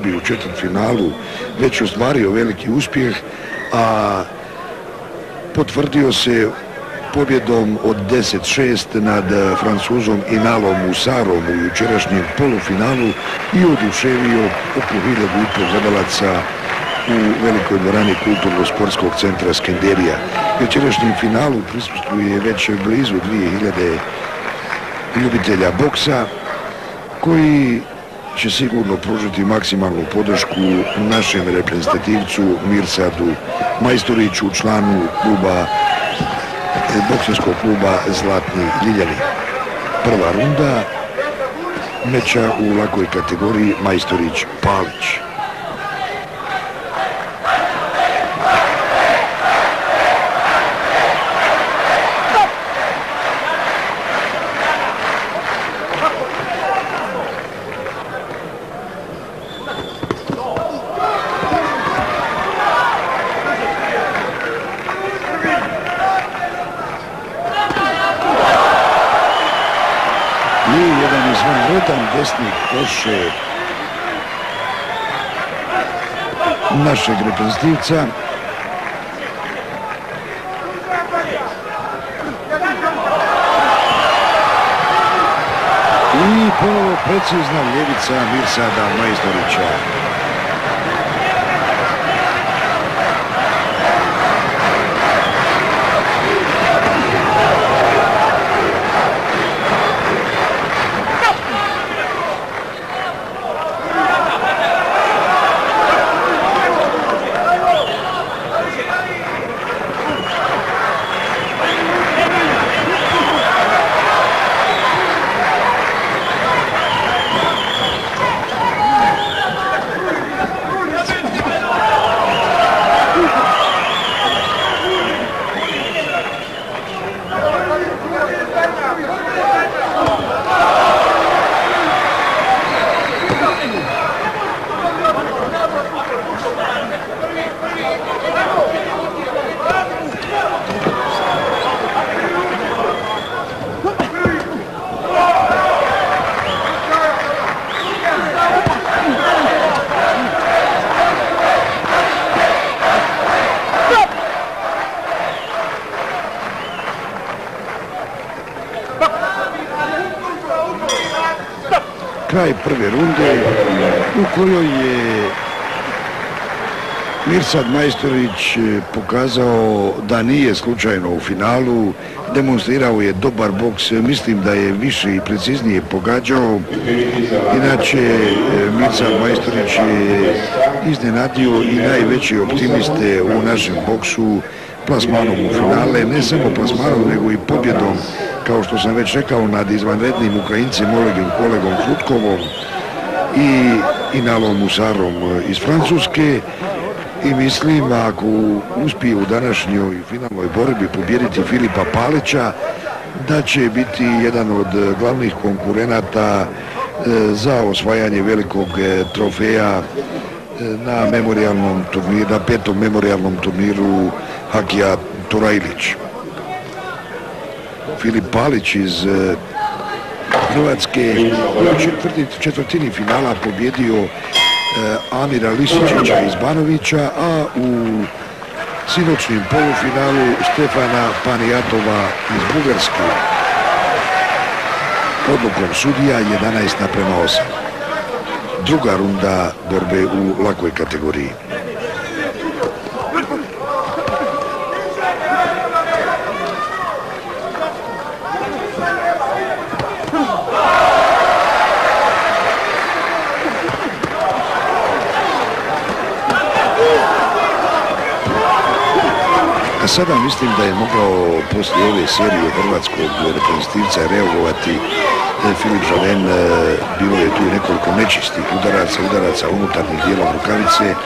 borbi u četvrtfinalu već ostvario veliki uspjeh, a potvrdio se pobjedom od 10-6 nad Francuzom Inalom Musarom u jučerašnjem polufinalu i oduševio oko 1500 gledalaca u velikoj dvorani Kulturno-sportskog centra Skenderija. Večerašnjem finalu prisustvuje već blizu 2000 ljubitelja boksa koji će sigurno pružiti maksimalnu podršku našem reprezentativcu Mirsadu Majstoriću, članu bokserskog kluba Zlatni Ljiljani. Prva runda meča u lakoj kategoriji Majstorić-Palić. Desni koš našeg reprezentativca. I ponovo precizna ljevica Mirsada Majstorića. Kraj prve runde u kojoj je Mirsad Majstorić pokazao da nije slučajno u finalu, demonstrirao je dobar boks, mislim da je više i preciznije pogađao. Inače, Mirsad Majstorić je iznenadio i najveće optimiste u našem boksu plasmanom u finale, ne samo plasmanom nego i pobjedom, kao što sam već rekao, nad izvanrednim Ukrajincem Olegom kolegom Krutkovom i Inalom Musarom iz Francuske. I mislim, ako uspije u današnjoj finalnoj borbi pobijediti Filipa Palića, da će biti jedan od glavnih konkurenata za osvajanje velikog trofeja na memorijalnom turniru, na 5. memorijalnom turniru Hakija Turajlić. Filip Palić iz Hrvatske u četvrtini finala pobjedio Amira Lisičića iz Banovića, a u sinoćnim polufinalu Stefana Panijatova iz Bugarske odlukom sudija 11:8. Druga runda borbe u lakoj kategoriji. A sada mislim da je mogao poslije ove serije hrvatskog reprezentativca reagovati Filip Žaven. Bilo je tu nekoliko nečistih udaraca unutarnjih dijelom rukavice.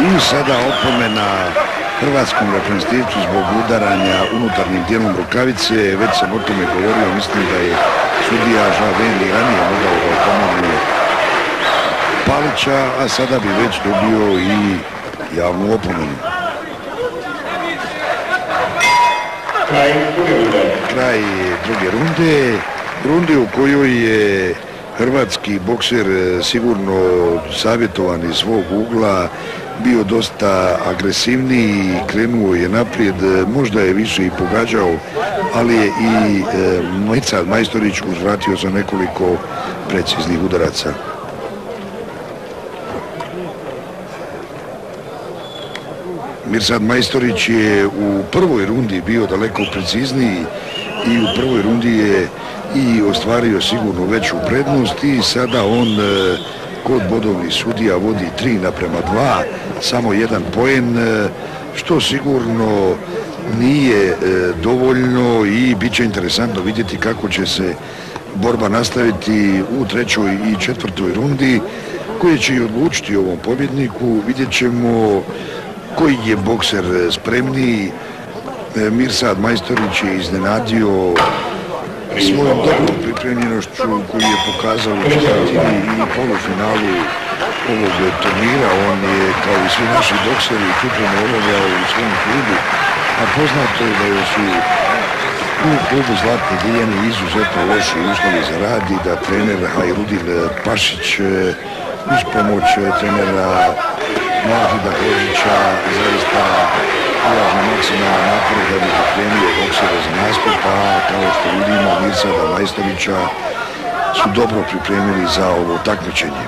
I sada opomena hrvatskom reprezentativcu zbog udaranja unutarnjim dijelom rukavice. Već sam o tome govorio, mislim da je sudija Žaveli ranije mogao da opomenu Palića, a sada bi već dobio i javnu opomenu. Kraj druge runde u kojoj je hrvatski bokser sigurno savjetovan iz svog ugla, bio dosta agresivniji, krenuo je naprijed, možda je više i pogađao, ali je i Mirsad Majstorić uzvratio za nekoliko preciznih udaraca. Mirsad Majstorić je u prvoj rundi bio daleko precizniji i u prvoj rundi je i ostvario sigurno veću prednost i sada on kod bodovnih sudija vodi 3:2, samo 1 poen, što sigurno nije dovoljno i bit će interesantno vidjeti kako će se borba nastaviti u trećoj i četvrtoj rundi, koje će i odlučiti ovom pobjedniku. Vidjet ćemo koji je bokser spremniji. Mirsad Majstorić je iznenadio svojom dobrom pripremljenošću koju je pokazao u četvrtini i polufinalu ovog turnira. On je, kao i svi naši bokseri, pripremu obavljao u svom klubu, a poznato je da su u klubu Zlatni Dijani izuzetno loši uslovi za rad i da trener Hajrudin Pašić uz pomoć trenera Mahida Hožića zaista ulaže maksimalno napor da bi pripremio boksere za nastup, a kao što vidimo Mirsada Majstorića su dobro pripremili za ovo takmičenje.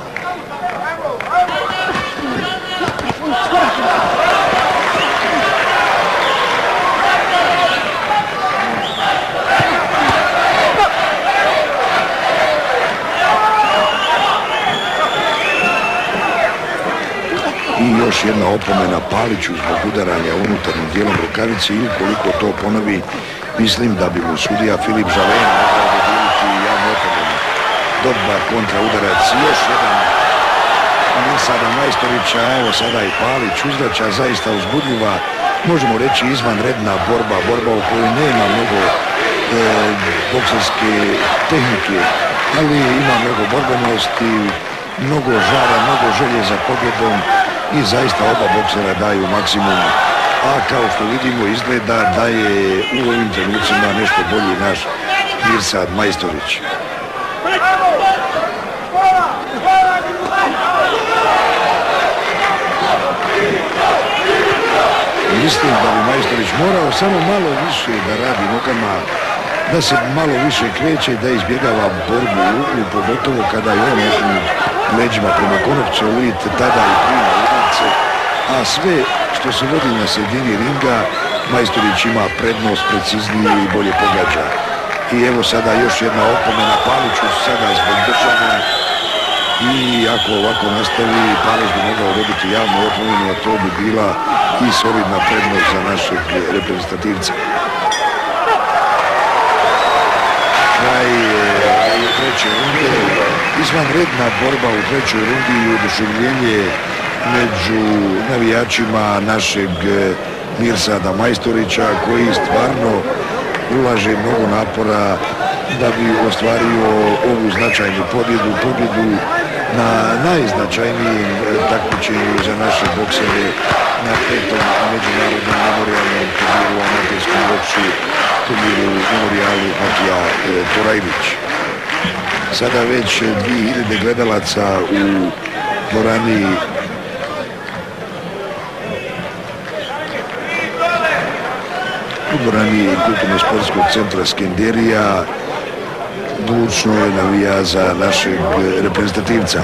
I još jedna opomena Paliću zbog udaranja unutarnjim dijelom rukavice i ukoliko to ponovi, mislim da bi mu sudija Filip Žalen mogao dodijeliti javnu opomenu. Dobar kontraudarac, još jedan Mirsada Majstorića, evo sada i Palić uzvraća, zaista uzbudljiva, možemo reći izvanredna borba u kojoj nema mnogo bokserske tehnike, ali ima mnogo borbenosti, mnogo žara, mnogo želje za pobjedom i zaista oba boksera daju maksimum, a kao što vidimo izgleda da je u ovim trenucima nešto bolji naš Mirsad Majstorić. Mislim da bi Majstorić morao samo malo više da radi nogama, da se malo više kreće, da izbjegava borbu u uglu, pogotovo kada je on u leđima prema konopcu, vidite tada i prima udarce, a sve što se vodi na sredini ringa, Majstorić ima prednost, preciznije i bolje pogađa. I evo sada još jedna opomena Paliću, sada zbog držanja, i ako ovako nastavi, Palić bi mogao dobiti javnu opomenu, a to bi bila i solidna prednost za našeg reprezentativca. Kraj treće runde, izvanredna borba u trećoj rundi i oduševljenje među navijačima našeg Mirsada Majstorića, koji stvarno ulaže mnogo napora da bi ostvario ovu značajnu pobjedu na najznačajnijem takmičenju za naše boksere na 5. međunarodnom memorijalnom turniru u amaterskom boksu, turniru memorijalu Atija Torajlić. Sada već 2000 gledalaca u dvorani Kulturno-sportskog centra Skenderija bučno je navija za našeg reprezentativca.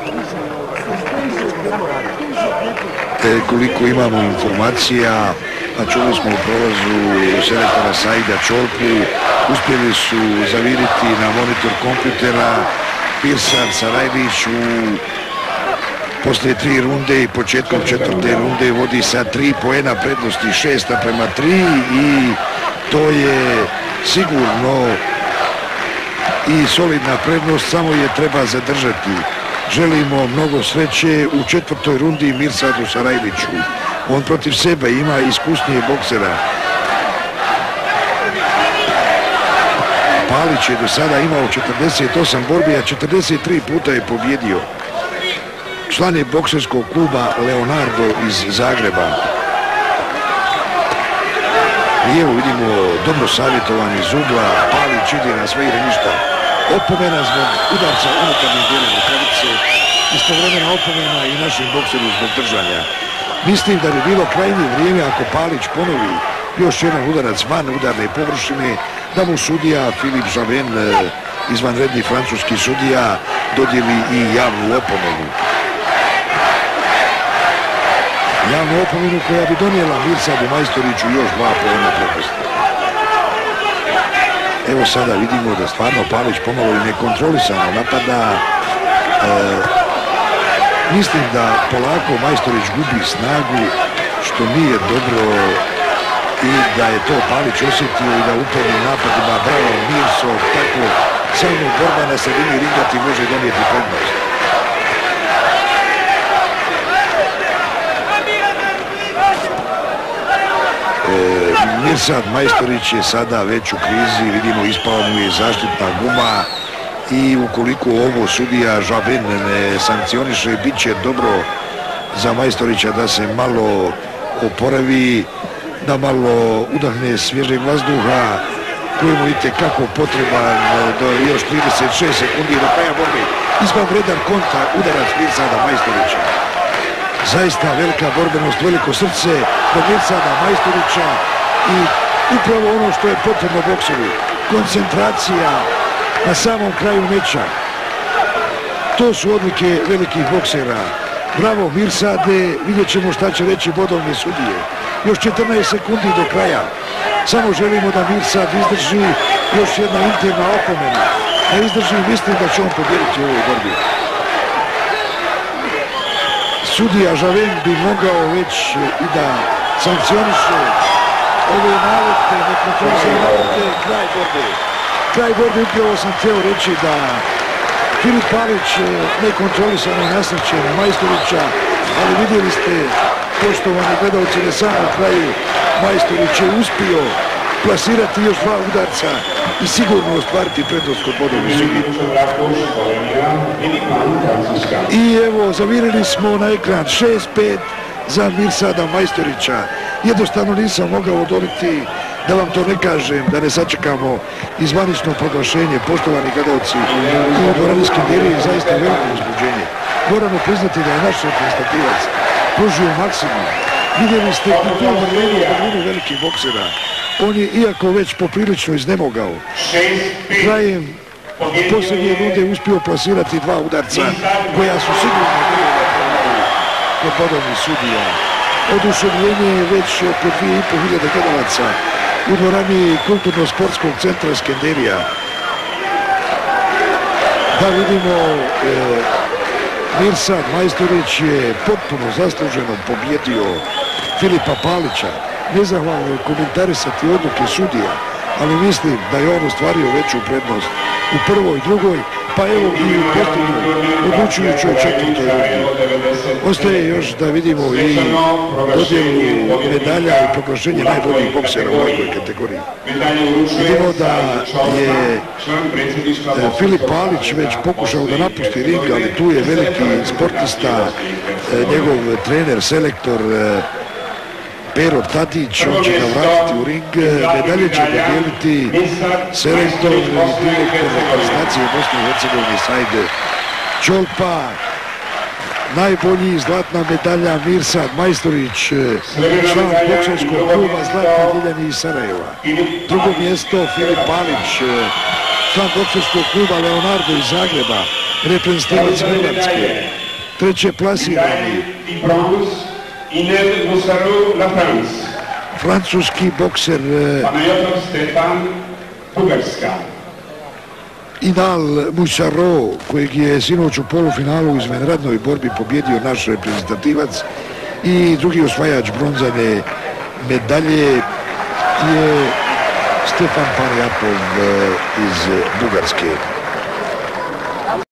Koliko imamo informacija, a čuli smo u prolazu selektora Saida Čolpu, uspjeli su zaviriti na monitor kompjutera Mirsad Sarajlić poslije 3 runde i početkom 4. runde vodi sa 3 poena prednosti, 6:3, i to je sigurno i solidna prednost, samo je treba zadržati. želimo mnogo sreće u 4. rundi Mirsadu Sarajliću. On protiv sebe ima iskusnije boksera. Palić je do sada imao 48 borbi, a 43 puta je pobjedio. Član je bokserskog kluba Leonardo iz Zagreba. I evo vidimo dobro savjetovan iz ugla, Palić ide na sve ili ništa. Opomena zbog udarca unutarnje dijela rukavice, istovremena opomena i našem bokseru zbog držanja. Mislim da bi bilo krajnje vrijeme ako Palić ponovi još jedan udarac van udarne površine, da mu sudija Filip Žaven, izvanredni francuski sudija, dodijeli i javnu opomenu. Javnu opomenu koja bi donijela Mirsadu Majstoriću još 2 poena prednosti. Evo sada vidimo da stvarno Palić pomalo i nekontrolisano napada. Mislim da polako Majstorić gubi snagu, što nije dobro, i da je to Palić osjetio i da upornim napadima bravo Mirso, tako samo borba na sredini ringa ti može donijeti prednost. Mirsad Majstorić je sada već u krizi, vidimo ispala mu je zaštitna guma i ukoliko ovo sudija Žaven ne sankcioniše, bit će dobro za Majstorića da se malo oporavi, da malo udahne svježeg vazduha koji mu itekako potreban do još 36 sekundi do kraja borbe. Izvanredan kontra, udarac Mirsada Majstorića. Zaista velika borbenost, veliko srce do Mirsada Majstorića i upravo ono što je potrebno bokseru, koncentracija na samom kraju meča. To su odlike velikih boksera. Bravo Mirsade, vidjet ćemo šta će reći bodovne sudije. Još 14 sekundi do kraja. Samo želimo da Mirsad izdrži, još jedna interna opomena. Da izdrži, mislim da će on pobjediti u ovoj borbi. Sudija Žaven bi mogao već i da sankcioniše ove navode, nekontrolisane navode, kraj borbe. Kraj borbe, upravo sam htio reći da Filip Palić nekontrolisano nasrće na Majstorića, ali vidjeli ste, poštovani gledalci, na samom kraju Majstorić je uspio plasirati još 2 udarca i sigurno ostvariti prednost kod bodovnih sudija. I evo, zavirili smo na ekran 6-5 za Mirsada Majstorića. Jednostavno nisam mogao odoliti da vam to ne kažem, da ne sačekamo izvanično proglašenje. Poštovani gledalci, u dvorani Skenderije je zaista veliko uzbuđenje. Moramo priznati da je naš reprezentativac pružio maksimum. Vidjeli ste u tom vremenu velikih boksera. On je, iako već poprilično iznemogao, krajem posljednje runde uspio plasirati 2 udarca koja su sigurno kod bodovnih sudija. Oduševljenje je već oko 2500 gledalaca u dvorani Kulturno-sportskog centra Skenderija. Da vidimo, Mirsad Majstorić je potpuno zasluženo pobjedio Filipa Palića. Nezahvalno je komentarisati odluke sudija, ali mislim da je on ostvario veću prednost u prvoj, drugoj, pa evo i u posljednjoj odlučujućoj 4. rundi. Ostaje još da vidimo i dodjelu medalja i proglašenje najboljih boksera u ovoj kategoriji. Vidimo da je Filip Palić već pokušao da napusti ring, ali tu je veliki sportista, njegov trener, selektor Pero Tadić, on će ga vratiti u ring. Medalje će dodijeliti selektor i direktor reprezentacije Bosne i Hercegovine Said Čolpa. Najbolji zlatna medalja Mirsad Majstorić, član bokserskog kluba Zlatni Diljani iz Sarajeva. Drugo mjesto Filip Palić, član bokserskog kluba Leonardo iz Zagreba, reprezentativac Hrvatske. Treće plasirani francuski bokser Inal Moussaro, kojeg je sinoć u polufinalu u izvanrednoj borbi pobjedio naš reprezentativac, i drugi osvajač bronzane medalje je Stefan Panajatov iz Bugarske.